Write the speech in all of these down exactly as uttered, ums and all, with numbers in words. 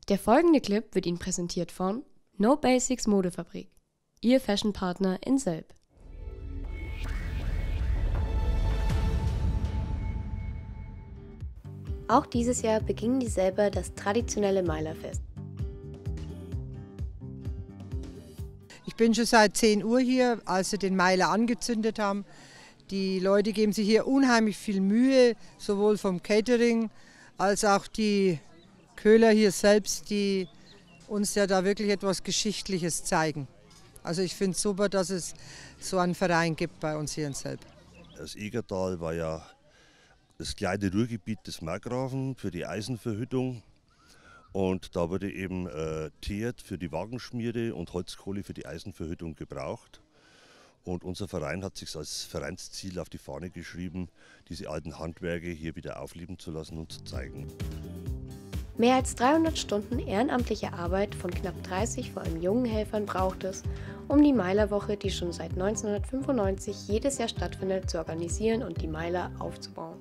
Der folgende Clip wird Ihnen präsentiert von No Basics Modefabrik, Ihr Fashionpartner in Selb. Auch dieses Jahr begingen die Selber das traditionelle Meilerfest. Ich bin schon seit zehn Uhr hier, als sie den Meiler angezündet haben. Die Leute geben sich hier unheimlich viel Mühe, sowohl vom Catering als auch die Köhler hier selbst, die uns ja da wirklich etwas Geschichtliches zeigen. Also ich finde es super, dass es so einen Verein gibt bei uns hier in Selb. Das Egertal war ja das kleine Ruhrgebiet des Markgrafen für die Eisenverhüttung. Und da wurde eben äh, Teert für die Wagenschmiede und Holzkohle für die Eisenverhüttung gebraucht. Und unser Verein hat sich als Vereinsziel auf die Fahne geschrieben, diese alten Handwerke hier wieder aufleben zu lassen und zu zeigen. Mehr als dreihundert Stunden ehrenamtliche Arbeit von knapp dreißig vor allem jungen Helfern braucht es, um die Meilerwoche, die schon seit neunzehnhundertfünfundneunzig jedes Jahr stattfindet, zu organisieren und die Meiler aufzubauen.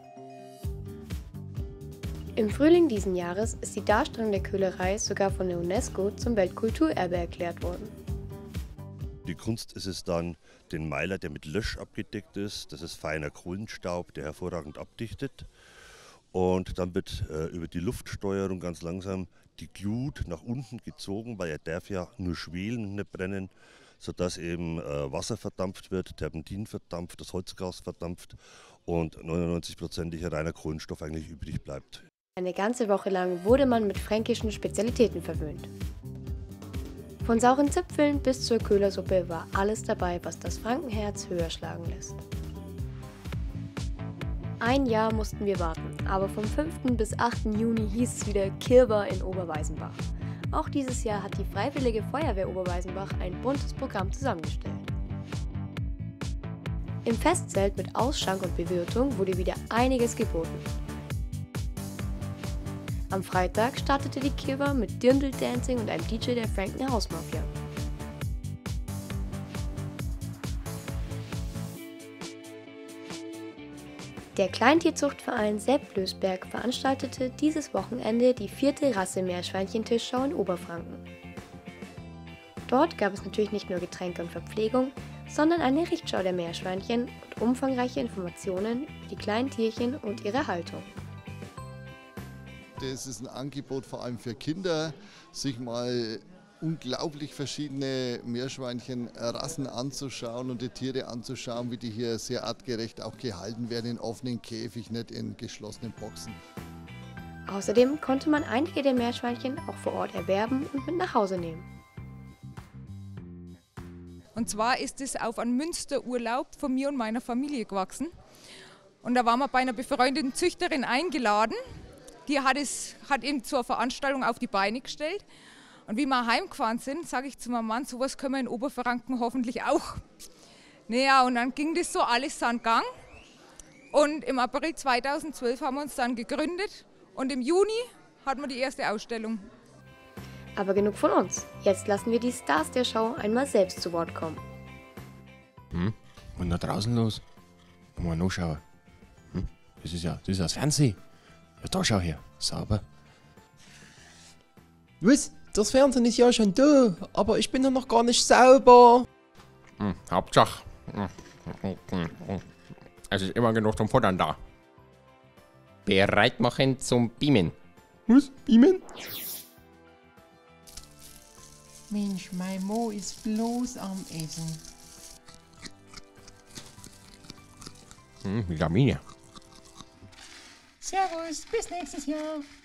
Im Frühling diesen Jahres ist die Darstellung der Köhlerei sogar von der UNESCO zum Weltkulturerbe erklärt worden. Die Kunst ist es dann, den Meiler, der mit Lösch abgedeckt ist, das ist feiner Kohlenstaub, der hervorragend abdichtet. Und dann wird äh, über die Luftsteuerung ganz langsam die Glut nach unten gezogen, weil er darf ja nur schwelen und nicht brennen, sodass eben äh, Wasser verdampft wird, Terpentin verdampft, das Holzgas verdampft und neunundneunzig-prozentiger reiner Kohlenstoff eigentlich übrig bleibt. Eine ganze Woche lang wurde man mit fränkischen Spezialitäten verwöhnt. Von sauren Zipfeln bis zur Köhlersuppe war alles dabei, was das Frankenherz höher schlagen lässt. Ein Jahr mussten wir warten, aber vom fünften bis achten Juni hieß es wieder Kirber in Oberweisenbach. Auch dieses Jahr hat die Freiwillige Feuerwehr Oberweisenbach ein buntes Programm zusammengestellt. Im Festzelt mit Ausschank und Bewirtung wurde wieder einiges geboten. Am Freitag startete die Kirber mit Dirndl-Dancing und einem D J der Franken House Mafia. Der Kleintierzuchtverein Selb-Lösberg veranstaltete dieses Wochenende die vierte Rasse-Meerschweinchen-Tischschau in Oberfranken. Dort gab es natürlich nicht nur Getränke und Verpflegung, sondern eine Richtschau der Meerschweinchen und umfangreiche Informationen über die kleinen Tierchen und ihre Haltung. Das ist ein Angebot vor allem für Kinder, sich mal unglaublich verschiedene Meerschweinchenrassen anzuschauen und die Tiere anzuschauen, wie die hier sehr artgerecht auch gehalten werden, in offenen Käfig, nicht in geschlossenen Boxen. Außerdem konnte man einige der Meerschweinchen auch vor Ort erwerben und mit nach Hause nehmen. Und zwar ist es auf einen Münsterurlaub von mir und meiner Familie gewachsen. Und da waren wir bei einer befreundeten Züchterin eingeladen. Die hat, es, hat eben zur Veranstaltung auf die Beine gestellt. Und wie wir heimgefahren sind, sage ich zu meinem Mann, sowas können wir in Oberfranken hoffentlich auch. Naja, und dann ging das so alles seinen Gang. Und im April zweitausendzwölf haben wir uns dann gegründet. Und im Juni hatten wir die erste Ausstellung. Aber genug von uns. Jetzt lassen wir die Stars der Show einmal selbst zu Wort kommen. Hm? Und da draußen los? Mal nachschauen. Hm? Das ist ja das, ist das Fernsehen. Ja, da schau her. Sauber. Was? Das Fernsehen ist ja schon da, aber ich bin ja noch gar nicht sauber. Hm, Hauptsache, es ist immer genug zum Futtern da. Bereit machen zum Beamen. Was? Beamen? Mensch, mein Mo ist bloß am Essen. Hm, Vitamine. Servus, bis nächstes Jahr.